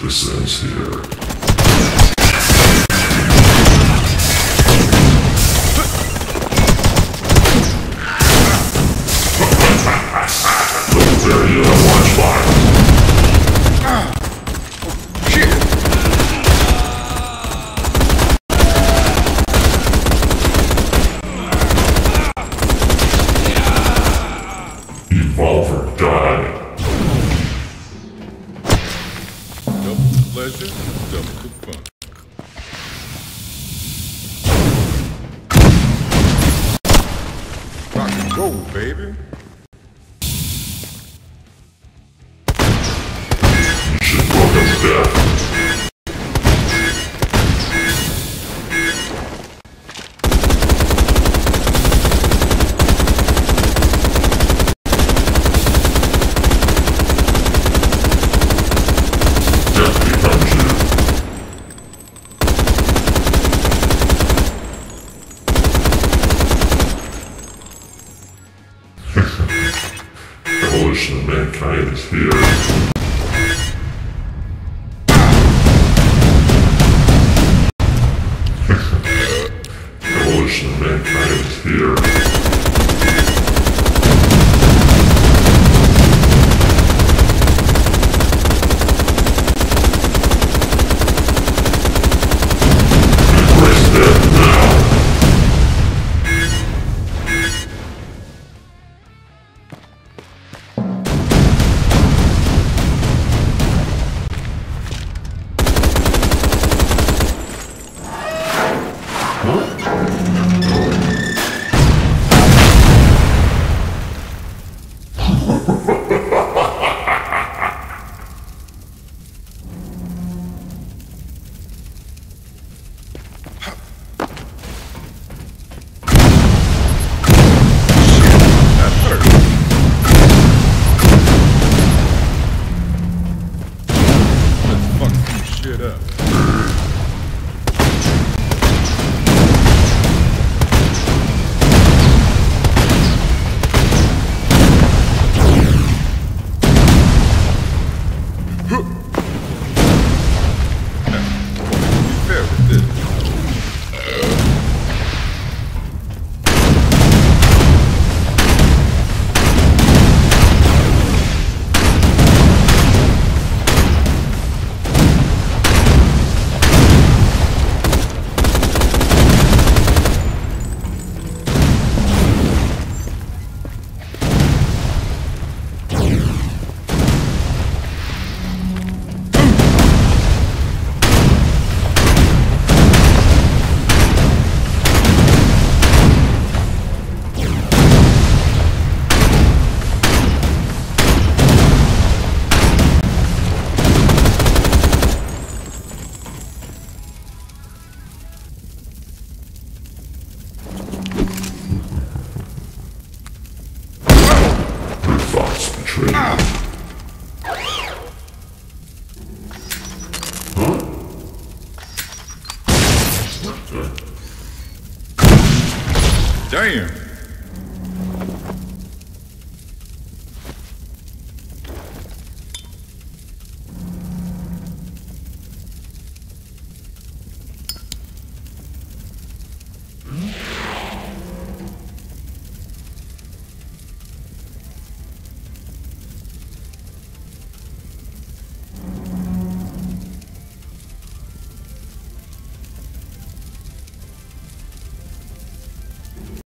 This ends here. Darian, watch fire. Shit! Evolve or die. Double pleasure, double the fun. Rock and roll, baby. Should welcome death. Death becomes you. Evolution of mankind is here. Evolution of mankind is here. Embrace death now. That hurt. Let's fuck some shit up. Now, be fair with this. Your thoughts betray you. Huh? Damn!